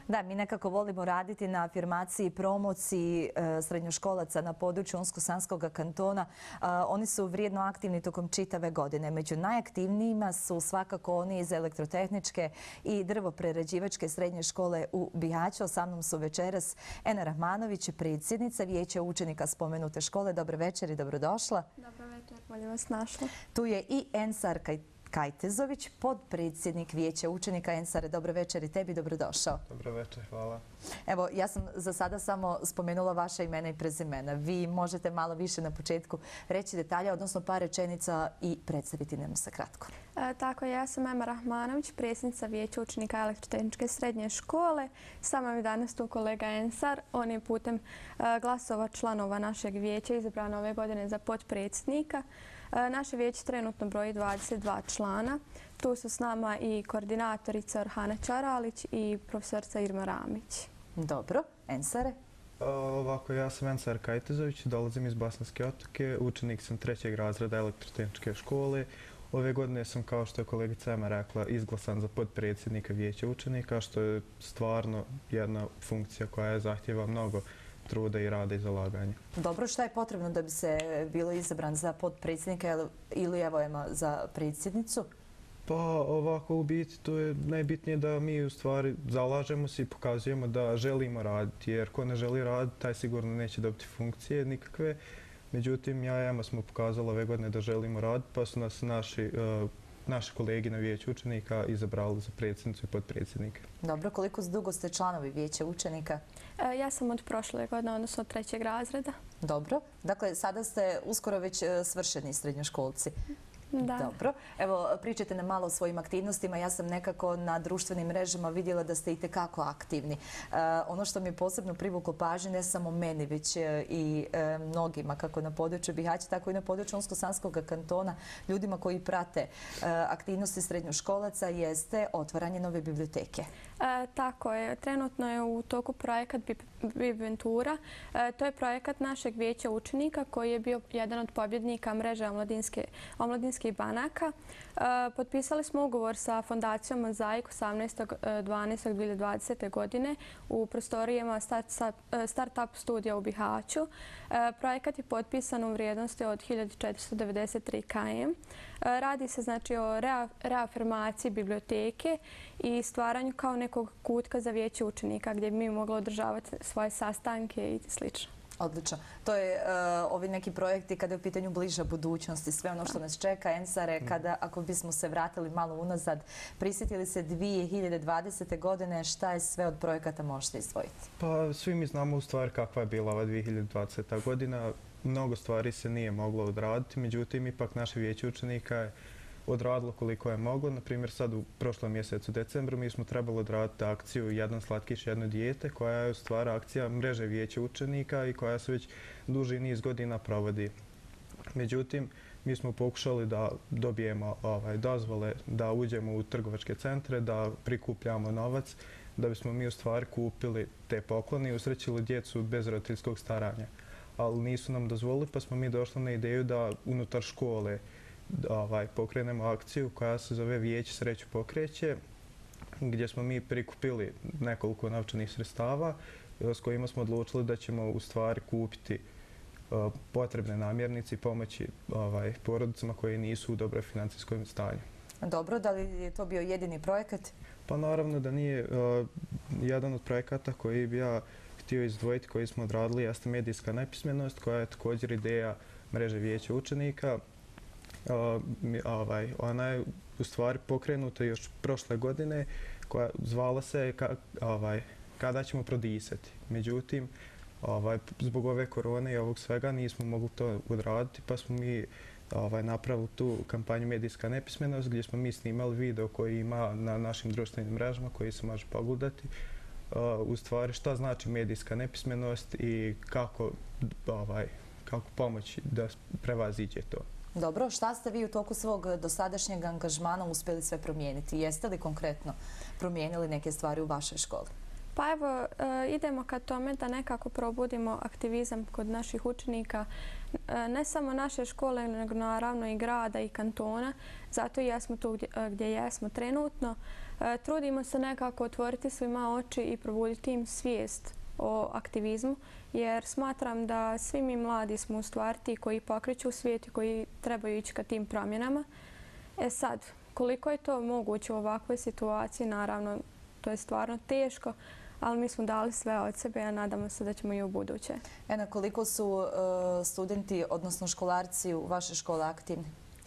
Da, mi nekako volimo raditi na afirmaciji i promociji srednjoškolaca na području Unsko-Sanskog kantona. Oni su vrijedno aktivni tokom čitave godine. Među najaktivnijima su svakako oni iz elektrotehničke i drvoprerađivačke srednje škole u Bihaću. Sa mnom su večeras Ena Rahmanović, predsjednica Vijeća učenika spomenute škole. Dobro večer i dobrodošla. Dobro večer, bolje vas našla. Tu je i Ensar Kajtezović, podpredsjednik Vijeća učenika. Ensare, dobro večer i tebi, dobrodošao. Dobro večer, hvala. Evo, ja sam za sada samo spomenula vaša imena i prezimena. Vi možete malo više na početku reći detalja, odnosno par rečenica i predstaviti nam se kratko. Tako, ja sam Ena Rahmanović, predsjednica Vijeća učenika elektrotehničke srednje škole. Sama je danas tu kolega Ensar. On je putem glasova članova našeg vijeća izabran ove godine za podpredsjednika. Naše vijeće trenutno broji 22 člana. Tu su s nama i koordinatorica Orhana Čaralić i profesorica Irma Ramić. Dobro. Ensare? Ovako, ja sam Ensar Kajtezović, dolazim iz Bosanske Otoke, učenik sam 3. razreda elektrotehničke škole. Ove godine sam, kao što je kolegica Ema rekla, izglasan za podpredsjednika Vijeća učenika, što je stvarno jedna funkcija koja zahtijeva mnogo truda i rada i zalaganja. Dobro, šta je potrebno da bi se bilo izabran za podpredsjednika ili evo Ema za predsjednicu? Pa ovako, u biti, to je najbitnije da mi u stvari zalažemo se i pokazujemo da želimo raditi, jer ko ne želi raditi, taj sigurno neće dobiti funkcije nikakve. Međutim, ja i Ema smo pokazali ove godine da želimo raditi, pa su nas naši kolegi na Vijeću učenika izabrali za predsjednicu i podpredsjednika. Dobro, koliko dugo ste članovi Vijeća učenika? Ja sam od prošle godine, odnosno od 3. razreda. Dobro. Dakle, sada ste uskoro već svršeni srednjoškolci. Da. Dobro. Evo, pričajte nam malo o svojim aktivnostima. Ja sam nekako na društvenim mrežama vidjela da ste itekako aktivni. Ono što mi je posebno privuklo pažnju, ne samo meni, već i mnogima, kako na području Bihaća, tako i na području Unsko-Sanskog kantona, ljudima koji prate aktivnosti srednjoškolaca, jeste otvaranje nove biblioteke. Tako je. Trenutno je u toku projekat Biventura. To je projekat našeg Vijeća učenika koji je bio jedan od pobjednika mreže omladinskih banaka. Potpisali smo ugovor sa fondacijom Mozaik 18.12.2020. godine u prostorijama Startup studija u Bihaću. Projekat je potpisan u vrijednosti od 1493 km. Radi se znači o reafirmaciji biblioteke i stvaranju kao nekog kutka za Vijeće učenika gdje bi mi mogli održavati svoje sastanke i sl. Odlično. To je ovi neki projekti kada je u pitanju bliža budućnosti, sve ono što nas čeka. Ensare, ako bismo se vratili malo unazad, prisjetili se 2020. godine, šta je sve od projekata možete izdvojiti? Pa svi mi znamo u stvari kakva je bila ova 2020. godina. Mnogo stvari se nije moglo odraditi, međutim, ipak naše Vijeće učenika je odradilo koliko je moglo. Naprimjer, sad u prošlom mjesecu decembru mi smo trebali odraditi akciju Jedan slatkiš, jedno dijete, koja je u stvari akcija mreže Vijeća učenika i koja se već duži niz godina provodi. Međutim, mi smo pokušali da dobijemo dozvole da uđemo u trgovačke centre, da prikupljamo novac, da bismo mi u stvari kupili te poklone i usrećili djecu bez roditeljskog staranja. Ali nisu nam dozvolili, pa smo mi došli na ideju da unutar škole pokrenemo akciju koja se zove Vijeće sreću pokreće, gdje smo mi prikupili nekoliko novčanih sredstava s kojima smo odlučili da ćemo u stvari kupiti potrebne namirnice i pomoći porodicama koje nisu u dobroj financijskom stanju. Dobro, da li je to bio jedini projekat? Pa naravno da nije. Jedan od projekata koji bi ja htio izdvojiti, koji smo odradili, jeste medijska nepismenost, koja je također ideja mreže Vijeća učenika. Ona je u stvari pokrenuta još prošle godine, koja zvala se Kada ćemo prodisati. Međutim, zbog ove korone i ovog svega nismo mogli to odraditi, pa smo mi napravili tu kampanju medijska nepismenost, gdje smo mi snimali video koji ima na našim društvenim mrežama, koji se može pogledati. U stvari šta znači medijska nepismenost i kako pomoći da prevaziđe to. Dobro, šta ste vi u toku svog dosadašnjeg angažmana uspjeli sve promijeniti? Jeste li konkretno promijenili neke stvari u vašoj školi? Pa evo, idemo ka tome da nekako probudimo aktivizam kod naših učenika, ne samo naše škole, nego naravno i grada i kantona. Zato i jesmo tu gdje jesmo trenutno. Trudimo se nekako otvoriti svima oči i probuditi im svijest o aktivizmu, jer smatram da svi mi mladi smo u stvari ti koji pokreću svijet i koji trebaju ići ka tim promjenama. Sad, koliko je to moguće u ovakvoj situaciji, naravno, to je stvarno teško, ali mi smo dali sve od sebe, a nadamo se da ćemo i u buduće. Na koliko su studenti, odnosno školarci u vašoj školi aktivni?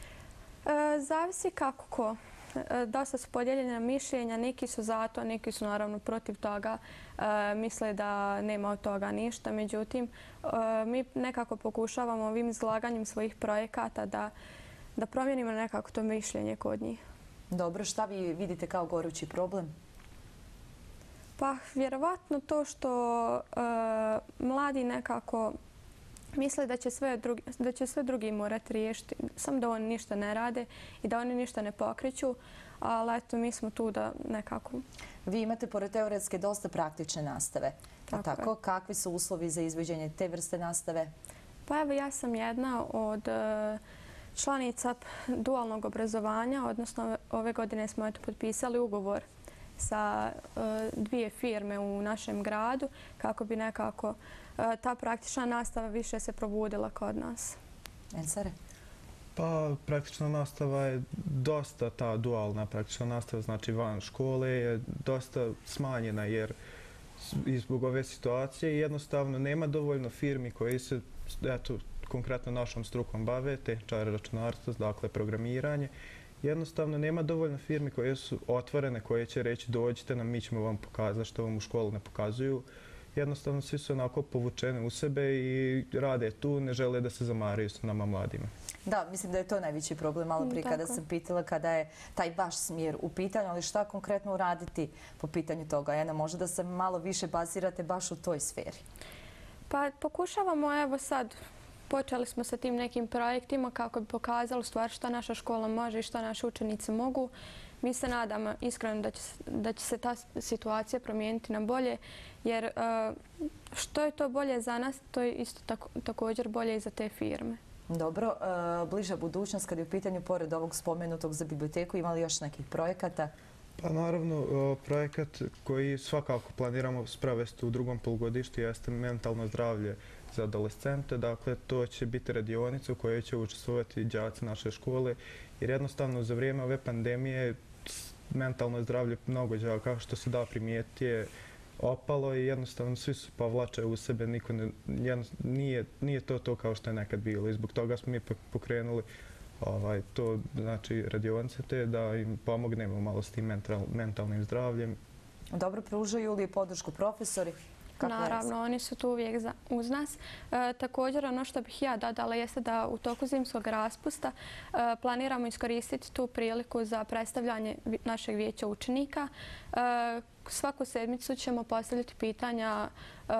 Zavisi kako ko. Dosta su podijeljena mišljenja, neki su za to, neki su naravno protiv toga, misle da nema od toga ništa. Međutim, mi nekako pokušavamo ovim izlaganjem svojih projekata da promijenimo nekako to mišljenje kod njih. Dobro, šta vi vidite kao gorući problem? Pa, vjerovatno to što mladi nekako misle da će sve drugi morati riješiti, samo da oni ništa ne rade i da oni ništa ne pokreću, ali eto, mi smo tu da nekako... Vi imate pored teoretske dosta praktične nastave. Tako, kakvi su uslovi za izvođenje te vrste nastave? Pa evo, ja sam jedna od članica dualnog obrazovanja, odnosno ove godine smo potpisali ugovor sa 2 firme u našem gradu kako bi nekako ta praktična nastava više se probudila kod nas. Ensare? Pa praktična nastava je dosta, ta dualna praktična nastava, znači van škole, je dosta smanjena jer i zbog ove situacije jednostavno nema dovoljno firmi koji se, eto, konkretno našom strukom bave, tehničari računarstva, dakle programiranje. Jednostavno nema dovoljno firmi koje su otvorene, koje će reći dođite nam, mi ćemo vam pokazati što vam u školu ne pokazuju. Jednostavno svi su onako povučeni u sebe i rade tu, ne žele da se zamaraju s nama mladima. Da, mislim da je to najveći problem. Malo prije kada sam pitala kada je taj vaš smjer u pitanju, ali šta konkretno uraditi po pitanju toga? Ena, možda da se malo više bazirate baš u toj sferi. Pa pokušavamo, evo sad, počeli smo sa tim nekim projektima kako bi pokazali stvar šta naša škola može i šta naši učenici mogu. Mi se nadamo iskreno da će se ta situacija promijeniti na bolje, jer što je to bolje za nas, to je isto također bolje i za te firme. Dobro, bliža budućnost kad je u pitanju pored ovog spomenutog za biblioteku, ima li još nekih projekata? Pa naravno, projekat koji svakako planiramo sprovesti u drugom polugodištu jeste mentalno zdravlje za adolescente. Dakle, to će biti radionica u kojoj će učestvovati đaci naše škole, jer jednostavno za vrijeme ove pandemije mentalno zdravlje mnogo đaka, kao što se da primijetiti, je opalo i jednostavno svi su povlače u sebe, niko nije to kao što je nekad bilo i zbog toga smo mi pokrenuli to, znači radionice te da im pomognemo malo s tim mentalnim zdravljem. Dobro, pružaju li podršku profesori? Naravno, oni su tu uvijek uz nas. Također, ono što bih ja dodala jeste da u toku zimskog raspusta planiramo iskoristiti tu priliku za predstavljanje našeg vijeća učenika. Svaku sedmicu ćemo postavljati pitanja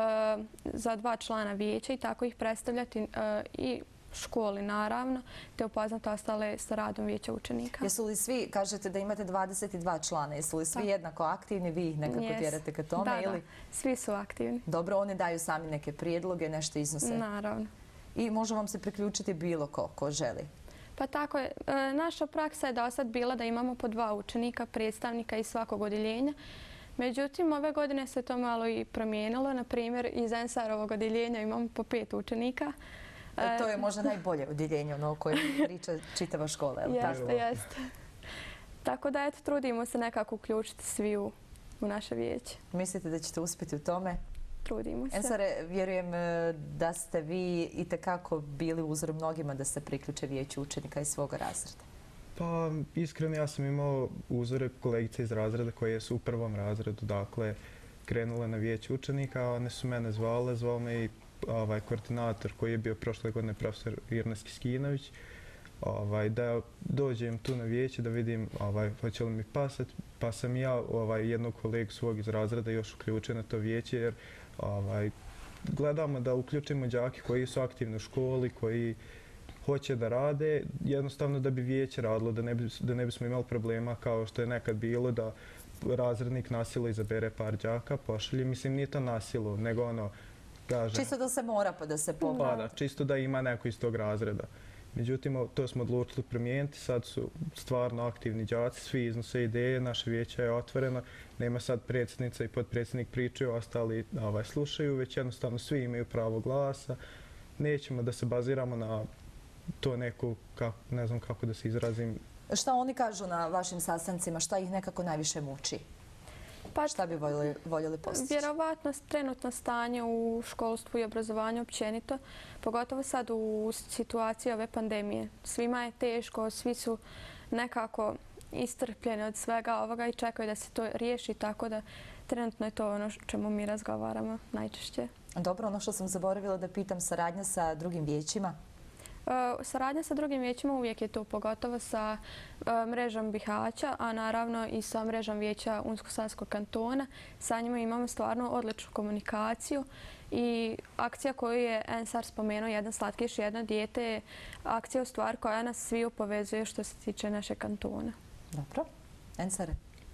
za 2 člana vijeća i tako ih predstavljati i školi naravno, te upoznati ostale sa radom vijeća učenika. Jesu li svi, kažete da imate 22 člana, jesu li svi jednako aktivni, vi ih nekako tjerate ka tome? Da, svi su aktivni. Dobro, oni daju sami neke prijedloge, nešto iznose? Naravno. I može vam se priključiti bilo ko želi? Pa tako je. Naša praksa je do sad bila da imamo po 2 učenika, predstavnika iz svakog odjeljenja. Međutim, ove godine se to malo i promijenilo. Na primjer, iz Ensarovog odjeljenja imamo po 5 učenika. To je možda najbolje odjeljenje, ono o kojem priča čitava škola. Jeste. Tako da, eto, trudimo se nekako uključiti svi u naše vijeće. Mislite da ćete uspjeti u tome? Trudimo se. Ensare, vjerujem da ste vi itekako bili uzor mnogima da se priključe vijeću učenika iz svoga razreda. Pa, iskreno, ja sam imao uzore kolegice iz razreda koje su u 1. razredu, dakle, krenule na vijeće učenika, a one su mene zvao me i koordinator koji je bio prošle godine profesor Irneski Skinović, da dođem tu na vijeće da vidim hoće li mi pasati, pa sam ja jednog kolegu svog iz razreda još uključio na to vijeće jer gledamo da uključimo đake koji su aktivni u školi, koji hoće da rade, jednostavno da bi vijeće radilo, da ne bismo imali problema kao što je nekad bilo da razrednik nasilo izabere par đaka, pošalje. Mislim, nije to nasilo, nego ono, kaže... Čisto da se mora pa da se pomoći. Pa da, čisto da ima neko iz tog razreda. Međutim, to smo odlučili promijeniti. Sad su stvarno aktivni đaci, svi iznose ideje, naše vijeće je otvoreno. Nema sad predsjednica i potpredsjednik pričaju, ostali slušaju, već jednostavno svi imaju pravo glasa. Nećemo da se baziramo na to neko, ne znam kako da se izrazim. Šta oni kažu na vašim sastancima? Šta ih nekako najviše muči? Pa, šta bi voljeli postići? Vjerovatno trenutno stanje u školstvu i obrazovanju općenito, pogotovo sad u situaciji ove pandemije. Svima je teško, svi su nekako iscrpljeni od svega ovoga i čekaju da se to riješi, tako da trenutno je to ono o čemu mi razgovaramo najčešće. Dobro, ono što sam zaboravila da pitam, saradnja sa drugim vijećima? Saradnja sa drugim vijećima uvijek je to, pogotovo sa mrežom Bihaća, a naravno i sa mrežom vijeća Unsko-Sanskog kantona. Sa njima imamo stvarno odličnu komunikaciju i akcija koju je Ensar spomenuo, jedan slatkiš, jedno dijete, je akcija u stvari koja nas sviju povezuje što se tiče našeg kantona. Dobro. Ensare?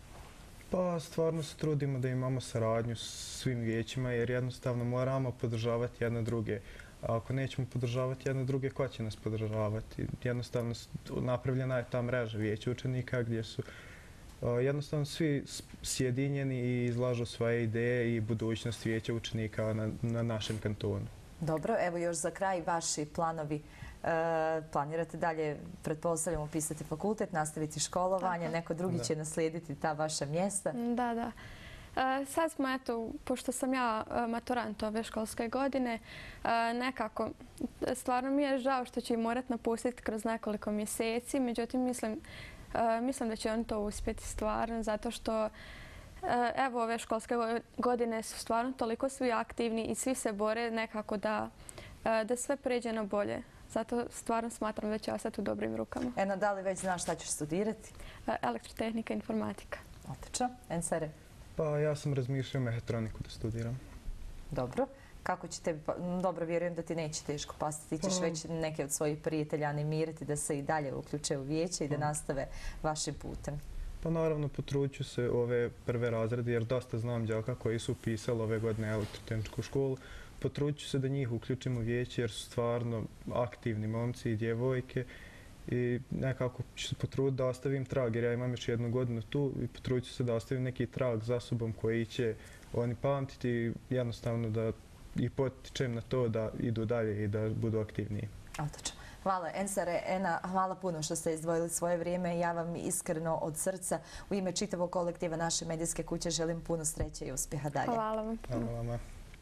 Pa stvarno se trudimo da imamo saradnju s svim vijećima jer jednostavno moramo podržavati jedne druge. A ako nećemo podržavati jedne druge, ko će nas podržavati? Jednostavno napravljena je ta mreža vijeća učenika gdje su jednostavno svi sjedinjeni i izlažu svoje ideje i budućnost vijeća učenika na našem kantonu. Dobro, evo još za kraj vaši planovi. Planirate dalje, pretpostavljamo, upisati fakultet, nastaviti školovanje, neko drugi će naslijediti ta vaša mjesta? Da. Sad smo, eto, pošto sam ja maturant ove školske godine, nekako, stvarno mi je žao što će ih morati napustiti kroz nekoliko mjeseci, međutim, mislim da će oni to uspjeti stvarno, zato što evo, ove školske godine su stvarno toliko svi aktivni i svi se bore nekako da sve pređe na bolje. Zato stvarno smatram da će ostati u dobrim rukama. Ena, da li već znaš šta ćeš studirati? Elektrotehnika i informatika. Odlično. Ensare? Pa ja sam razmišljao mehatroniku da studiram. Dobro. Kako će tebi, dobro, vjerujem da ti neće teško pasti. Ti ćeš već neke od svojih prijatelja animirati da se i dalje uključe u vijeće i da nastave vašim putem. Pa naravno potrudit ću se ove prve razrede jer dosta znam đaka koji su upisali ove godine elektrotehničku školu. Potrudit ću se da njih uključim u vijeće jer su stvarno aktivni momci i djevojke i nekako ću se potruditi da ostavim trag jer ja imam još jednu godinu tu i potrudit ću se da ostavim neki trag za sobom koji će oni pamtiti i jednostavno da i potičem na to da idu dalje i da budu aktivniji. Odlično. Hvala Ensare, Ena, hvala puno što ste izdvojili svoje vrijeme. Ja vam iskreno od srca u ime čitavog kolektiva naše medijske kuće želim puno sreće i uspjeha dalje. Hvala vam. Hvala vama.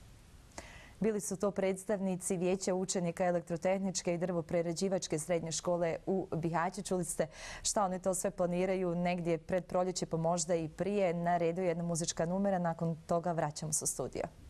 Bili su to predstavnici Vijeća učenika elektrotehničke i drvoprerađivačke srednje škole u Bihaću. Čuli ste šta oni to sve planiraju negdje pred proljeće, pa možda i prije. Na redu je jedna muzička numera, nakon toga vraćamo se u studio.